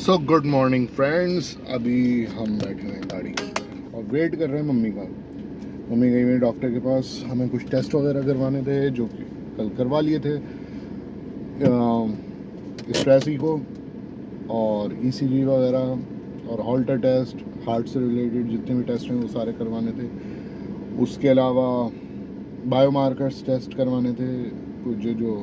So good morning friends. अभी हम बैठे हैं गाड़ी के अंदर और वेट कर रहे हैं मम्मी का। मम्मी गई हुई डॉक्टर के पास, हमें कुछ टेस्ट वगैरह करवाने थे जो कि कल करवा लिए थे। स्ट्रेस को और ECG वगैरह और हॉल्टर टेस्ट, हार्ट से रिलेटेड जितने भी टेस्ट हैं वो सारे करवाने थे। उसके अलावा बायोमार्कर्स टेस्ट करवाने थे कुछ जो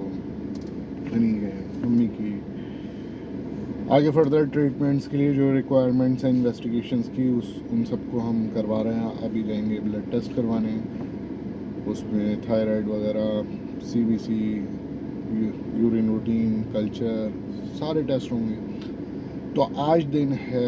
मम्मी की आगे फर्दर ट्रीटमेंट्स के लिए जो रिक्वायरमेंट्स हैं इन्वेस्टिगेशंस की उन सबको हम करवा रहे हैं। अभी जाएंगे ब्लड टेस्ट करवाने, उसमें थायराइड वगैरह, CBC, यूरिन रूटीन, कल्चर, सारे टेस्ट होंगे। तो आज दिन है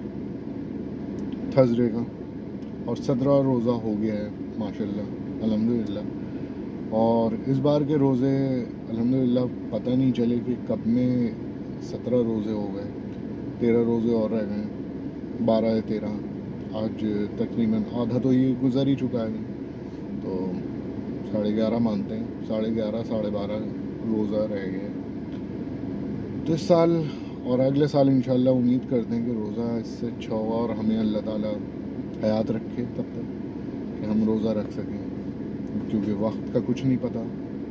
थर्सडे का और 17 रोज़ा हो गया है माशाल्लाह अल्हम्दुलिल्लाह। और इस बार के रोज़े अल्हम्दुलिल्लाह पता नहीं चले कि कब में 17 रोज़े हो गए, 13 रोज़े और रह गए, 12 या 13। आज तकरीबन आधा तो ये गुजर ही चुका है, तो 11:30 मानते हैं, 11:30 12:30 रोज़ा रह गया। तो इस साल और अगले साल इंशाल्लाह उम्मीद करते हैं कि रोज़ा इससे अच्छा होगा और हमें अल्लाह ताला हयात रखे तब तक कि हम रोज़ा रख सकें, क्योंकि वक्त का कुछ नहीं पता।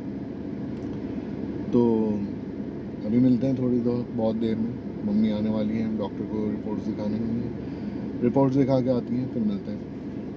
तो अभी मिलते हैं थोड़ी बहुत देर में। मम्मी आने वाली हैं, डॉक्टर को रिपोर्ट्स दिखाने के लिए, रिपोर्ट्स दिखा के आती हैं, फिर मिलते हैं।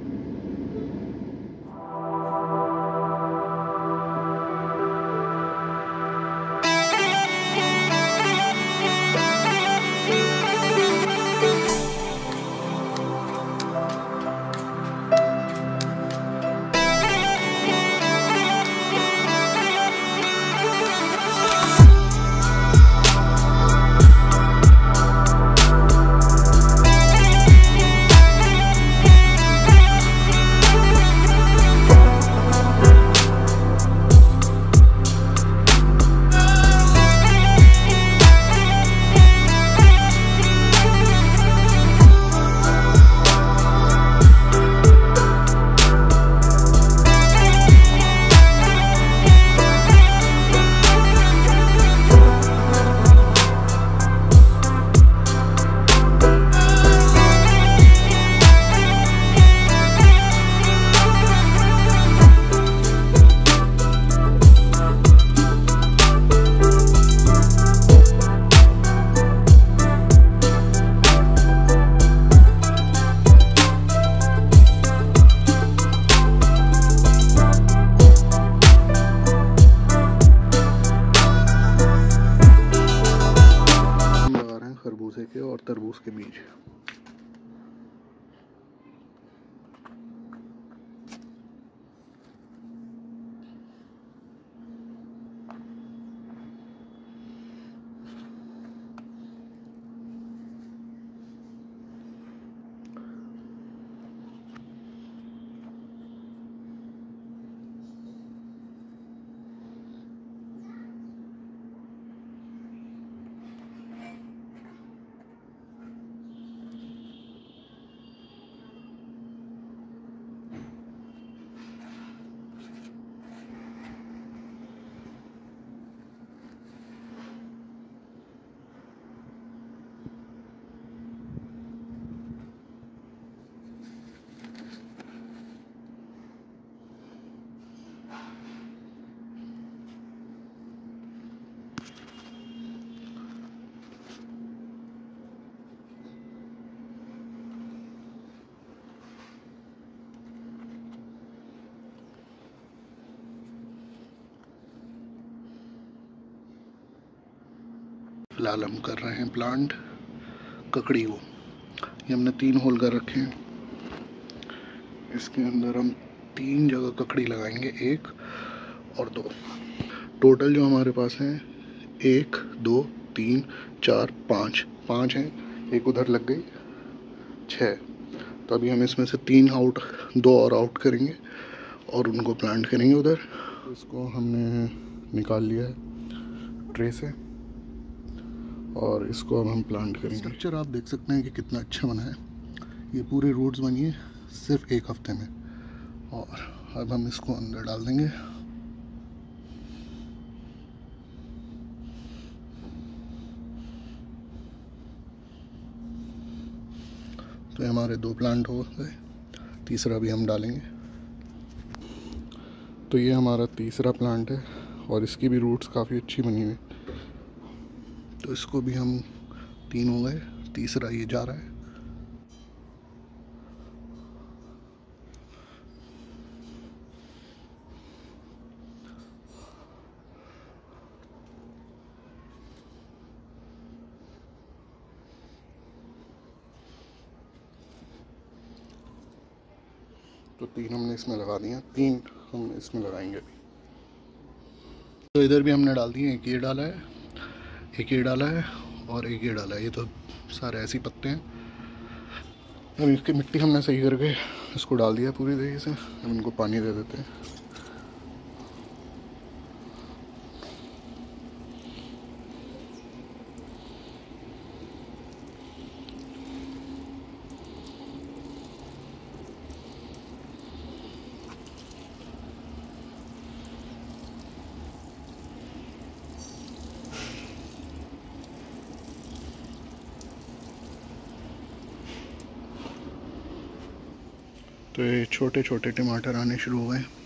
खरबूजे के और तरबूज के बीज। फिलहाल हम कर रहे हैं प्लांट ककड़ी को। ये हमने 3 होल कर रखे हैं, इसके अंदर हम 3 जगह ककड़ी लगाएंगे, 1 और 2। टोटल जो हमारे पास हैं 1 2 3 4 5 हैं, एक उधर लग गई, 6। तो अभी हम इसमें से 3 आउट, 2 और आउट करेंगे और उनको प्लांट करेंगे उधर। इसको हमने निकाल लिया है ट्रे से और इसको अब हम प्लांट करेंगे। स्ट्रक्चर आप देख सकते हैं कि कितना अच्छा बना है। ये पूरे रूट्स बनिए सिर्फ 1 हफ्ते में, और अब हम इसको अंदर डाल देंगे। तो ये हमारे 2 प्लांट हो गए, तीसरा भी हम डालेंगे। तो ये हमारा तीसरा प्लांट है और इसकी भी रूट्स काफ़ी अच्छी बनी हुई, तो इसको भी हम 3 हो गए, तीसरा ये जा रहा है। तो 3 हमने इसमें लगा दिया, 3 हम इसमें लगाएंगे अभी। तो इधर भी हमने डाल दिए, एक ये डाला है, एक ये डाला है और एक ये डाला है। ये तो सारे ऐसे ही पत्ते हैं। अब इसकी मिट्टी हमने सही करके इसको डाल दिया पूरी तरीके से। अब इनको पानी दे देते हैं। तो ये छोटे छोटे टमाटर आने शुरू हो गए।